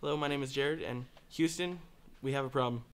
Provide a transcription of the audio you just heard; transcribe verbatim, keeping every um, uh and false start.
Hello, my name is Jared, and Houston, we have a problem.